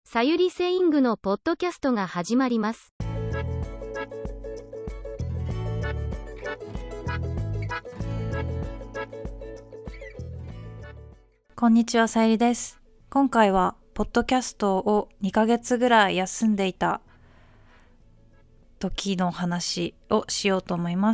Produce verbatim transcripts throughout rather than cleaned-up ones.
さゆりセイングのポッドキャストが始まります。 こんにちは、さゆりです。今回はポッドキャストをにかげつぐらい休んでいた時の話をしようと思います。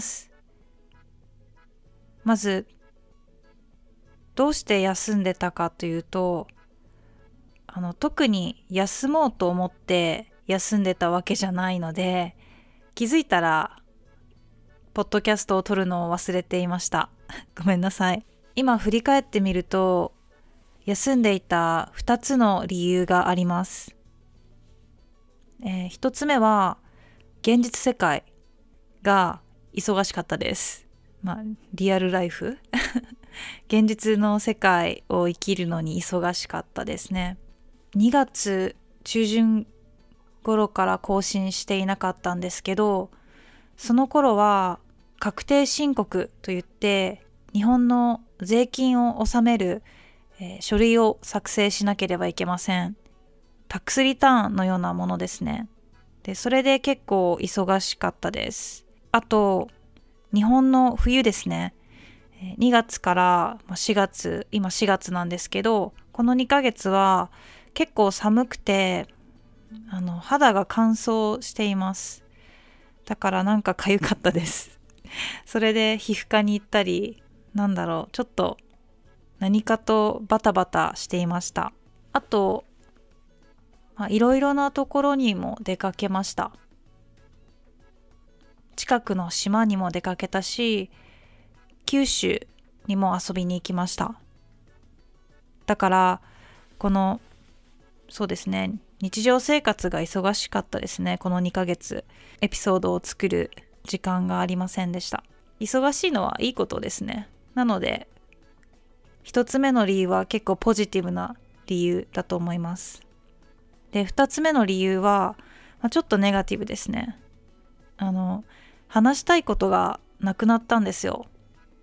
まずどうして休んでたかというと、あの特に休もうと思って休んでたわけじゃないので、気づいたらポッドキャストを撮るのを忘れていました。ごめんなさい。今振り返ってみると、休んでいたふたつの理由があります。えー、ひとつめは現実世界が忙しかったです。まあリアルライフ現実の世界を生きるのに忙しかったですね。にがつ中旬頃から更新していなかったんですけど、その頃は確定申告といって日本の税金を納める、えー、書類を作成しなければいけません。タックスリターンのようなものですね。で、それで結構忙しかったです。あと日本の冬ですね。にがつからしがつ、今しがつなんですけど、このにかげつは結構寒くて、あの肌が乾燥しています。だからなんか痒かったですそれで皮膚科に行ったり、なんだろう、ちょっと何かとバタバタしていました。あといろいろなところにも出かけました。近くの島にも出かけたし、九州にも遊びに行きました。だからこのそうですね、日常生活が忙しかったですね。このにかげつエピソードを作る時間がありませんでした。忙しいのはいいことですね。なので一つ目の理由は結構ポジティブな理由だと思います。で、二つ目の理由は、まあ、ちょっとネガティブですね。あの話したいことがなくなったんですよ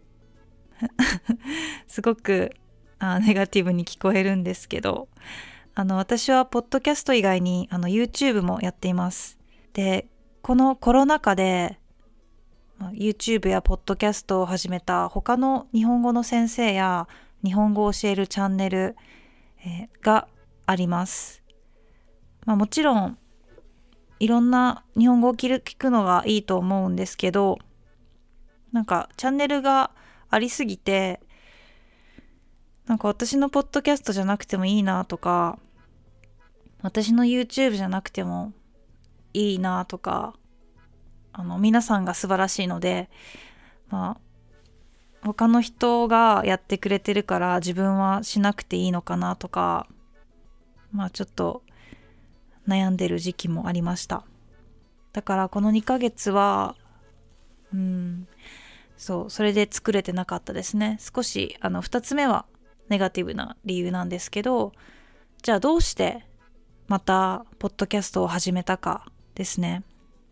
すごくあネガティブに聞こえるんですけど、あの私はポッドキャスト以外にあの YouTube もやっています。で、このコロナ禍で YouTube やポッドキャストを始めた他の日本語の先生や日本語を教えるチャンネル、えー、があります。まあ、もちろんいろんな日本語を聞くのがいいと思うんですけど、なんかチャンネルがありすぎて、なんか私のポッドキャストじゃなくてもいいなとか、私の YouTube じゃなくてもいいなとか、あの皆さんが素晴らしいので、まあ他の人がやってくれてるから自分はしなくていいのかなとか、まあちょっと悩んでる時期もありました。だからこのにかげつはうんそうそれで作れてなかったですね。少しあのふたつめはネガティブな理由なんですけど、じゃあどうしてまたポッドキャストを始めたかですね。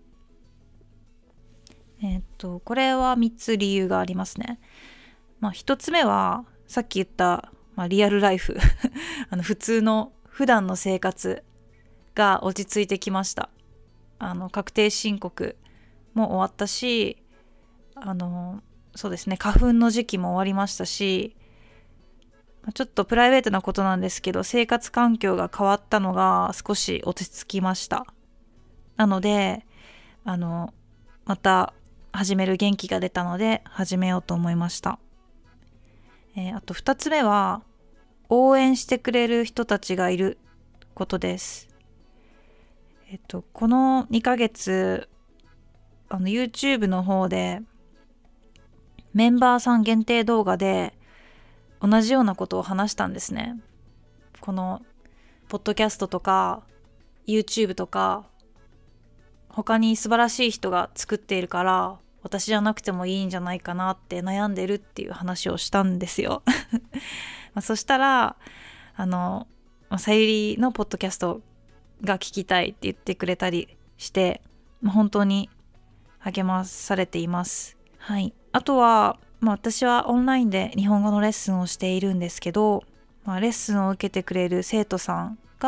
えっとこれはみっつ理由がありますね。まあひとつめはさっき言った、まあ、リアルライフあの普通の普段の生活が落ち着いてきました。あの確定申告も終わったし、あのそうですね、花粉の時期も終わりましたし、ちょっとプライベートなことなんですけど、生活環境が変わったのが少し落ち着きました。なのであのまた始める元気が出たので始めようと思いました。えー、あとふたつめは応援してくれる人たちがいることです。えっとこのにかげつあの YouTube の方でメンバーさん限定動画で同じようなことを話したんですね。このポッドキャストとか YouTube とか他に素晴らしい人が作っているから私じゃなくてもいいんじゃないかなって悩んでるっていう話をしたんですよまあそしたらあのさゆりのポッドキャストが聞きたいって言ってくれたりして、まあ、本当に励まされています。はい。あとは、まあ、私はオンラインで日本語のレッスンをしているんですけど、まあ、レッスンを受けてくれる生徒さんが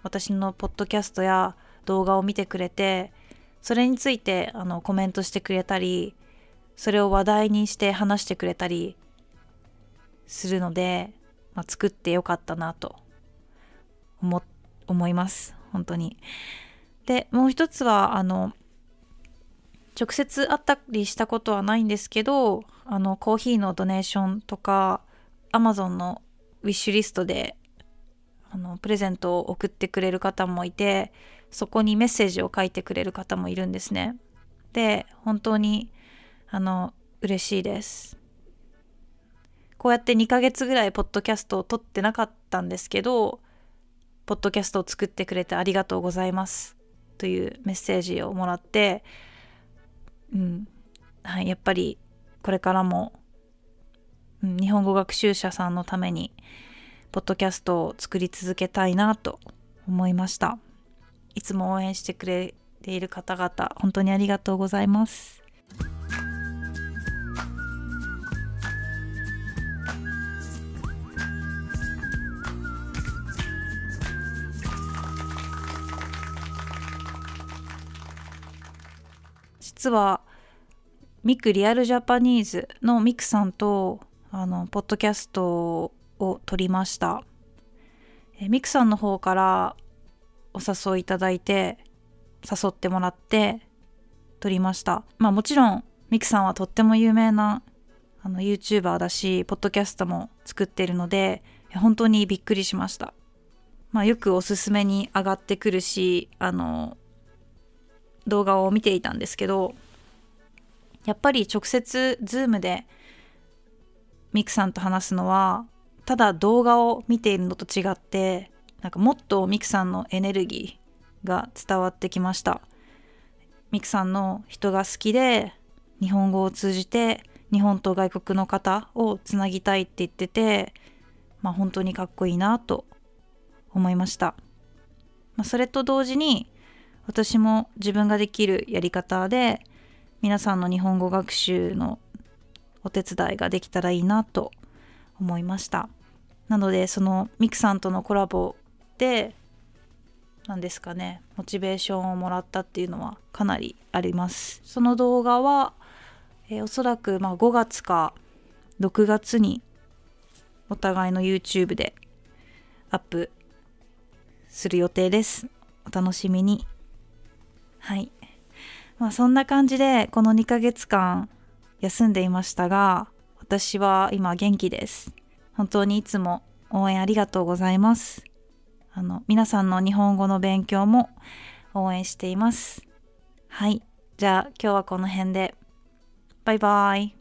私のポッドキャストや動画を見てくれて、それについてあのコメントしてくれたり、それを話題にして話してくれたりするので、まあ、作ってよかったなと思、思います。本当に。で、もう一つはあの直接会ったりしたことはないんですけど、あのコーヒーのドネーションとか Amazon のウィッシュリストであのプレゼントを送ってくれる方もいて、そこにメッセージを書いてくれる方もいるんですね。で、本当にあの嬉しいです。こうやってにかげつぐらいポッドキャストを撮ってなかったんですけど、ポッドキャストを作ってくれてありがとうございますというメッセージをもらって、うんはい、やっぱりこれからも、うん、日本語学習者さんのためにポッドキャストを作り続けたいなと思いました。いつも応援してくれている方々、本当にありがとうございます。実はミクリアルジャパニーズのミクさんとあのポッドキャストを撮りました。えミクさんの方からお誘いいただいて、誘ってもらって撮りました。まあもちろんミクさんはとっても有名なあの YouTuber だし、ポッドキャストも作っているので、本当にびっくりしました。まあよくおすすめに上がってくるし、あの動画を見ていたんですけど、やっぱり直接ズームでミクさんと話すのは、ただ動画を見ているのと違って、なんかもっとミクさんのエネルギーが伝わってきました。ミクさんの人が好きで、日本語を通じて日本と外国の方をつなぎたいって言ってて、まあ本当にかっこいいなと思いました。まあ、それと同時に、私も自分ができるやり方で皆さんの日本語学習のお手伝いができたらいいなと思いました。なのでそのミクさんとのコラボで何ですかね、モチベーションをもらったっていうのはかなりあります。その動画は、えー、おそらくまあごがつかろくがつにお互いの YouTube でアップする予定です。お楽しみに。はい。まあそんな感じでこのにかげつかん休んでいましたが、私は今元気です。本当にいつも応援ありがとうございます。あの皆さんの日本語の勉強も応援しています。はい。じゃあ今日はこの辺で。バイバイ。